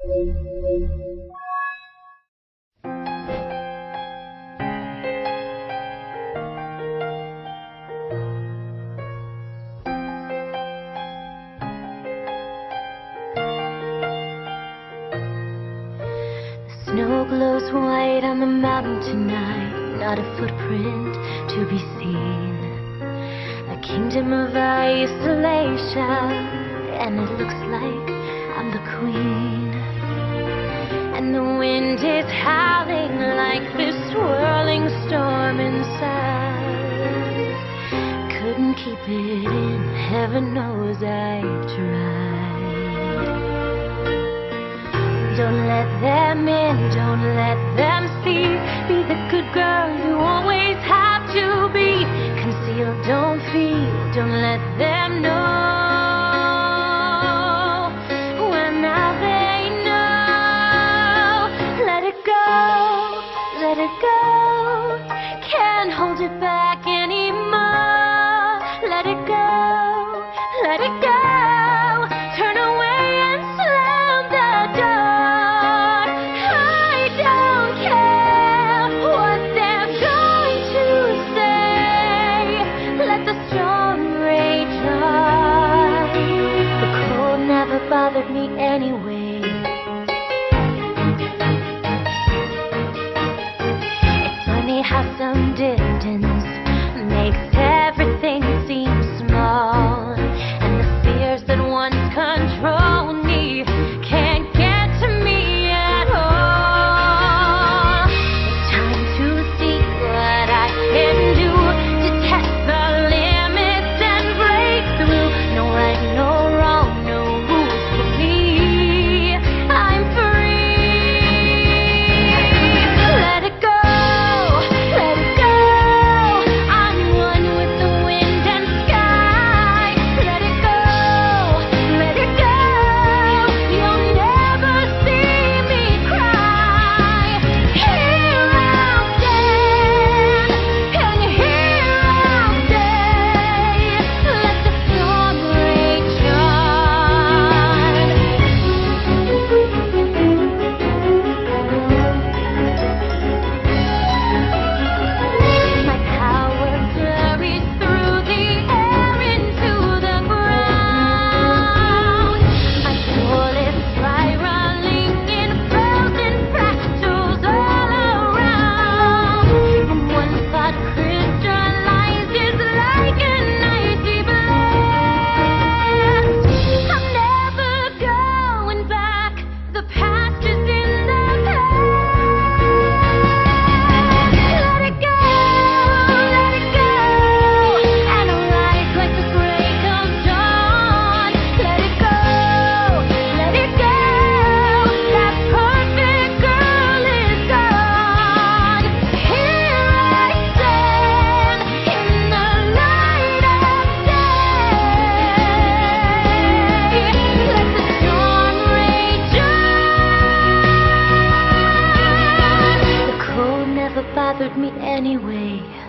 Snow glows white on the mountain tonight, not a footprint to be seen. A kingdom of isolation, and it looks like I'm the queen. And the wind is howling like this swirling storm inside. Couldn't keep it in, heaven knows I've tried. Don't let them in, don't let them see. Be the good girl you always have to be. Conceal, don't feel, don't let them know. Well, now they know. Let it go, let it go. Can't hold it back anymore. Let it go, let it go. Turn away and slam the door. Bothered me anyway. It's funny how some distance makes everything seem small, and the fears that once controlled me can't get to me at all. It's time to see what I can do to test the limits and break through. No right, no wrong, no bothered me anyway.